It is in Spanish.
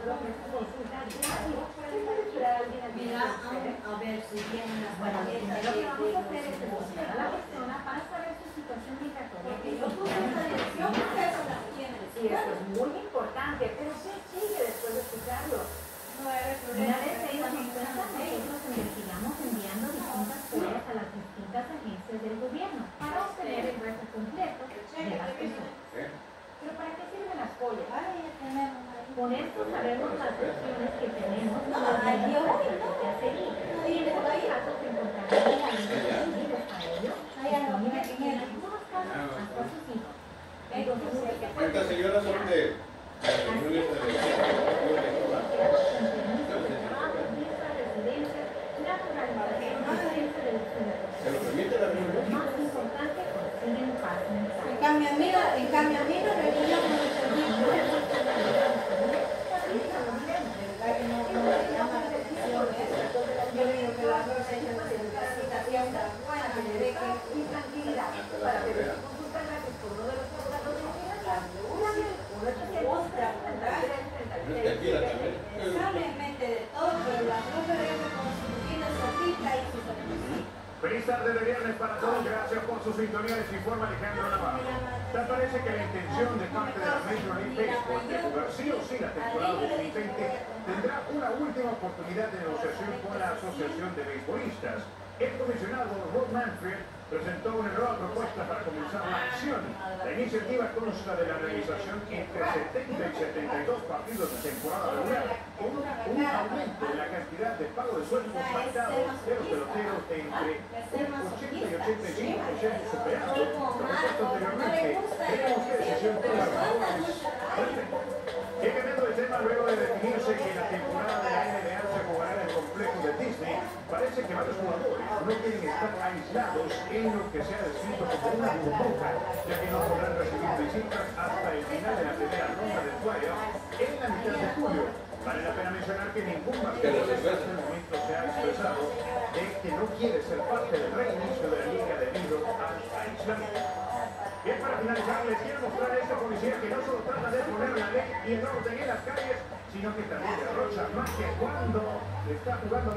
lo que es consulta diaria. ¿Qué puede esperar alguien al día? A ver si tienen las Bueno, lo primero que vamos a hacer es buscar a la persona para saber su situación migratoria. porque yo puse esa dirección, eso la tiene. Sí, eso es muy importante, pero ¿qué sigue después de escucharlo? No hay Una vez tenido en cuenta, nosotros investigamos enviando distintas pruebas a las distintas agencias del gobierno para obtener el resto completo de las personas. ¿Pero para qué sirven las follas? Con esto sabemos las opciones que tenemos y las medidas que seguir. Y en estos casos encontraremos alimentos para ellos, disponibles en algunos casos hasta sus hijos. Entonces, Estas señoras son de ¿se lo permite la reunión? más importante, consiguen paz mental. En cambio, mira, reunimos el servicio. Yo digo que las dos ellas hacen la citación tan buena que le deje Y tranquilidad para pedir consulta gratis por uno de los abogados de inmigración. Examen de todo, pero las dos debemos con su rutina solita y su sacrificio. Feliz tarde de viernes para todos, gracias por su sintonía, les informa Alejandro Navarro. Tal parece que la intención de parte de la Major League Baseball de jugar sí o sí la temporada 2020 tendrá una última oportunidad de negociación con la Asociación de Beisbolistas. El comisionado Rob Manfred presentó una nueva propuesta para comenzar la acción. La iniciativa consta de la realización entre 70 y 72 partidos de temporada regular, con un aumento de la cantidad de pago de sueldos pactados de los peloteros de entre un 80 y 85% superado lo propuesto anteriormente. Veremos qué decisión toma los jugadores. Y cambiando de tema, luego de definirse que la temporada de la NBA se jugará en el complejo de Disney, parece que varios jugadores no quieren estar aislados en lo que se ha descrito como una burbuja, ya que no podrán recibir visitas hasta el final de la primera ronda del playoff en la mitad de julio. Vale la pena mencionar que ningún bateador hasta el momento se ha expresado de que no quiere ser parte del reinicio de la liga debido al aislamiento. Bien, para finalizar, les quiero mostrar a esta policía que no solo trata de poner la ley y el orden en las calles, sino que también derrocha magia cuando está jugando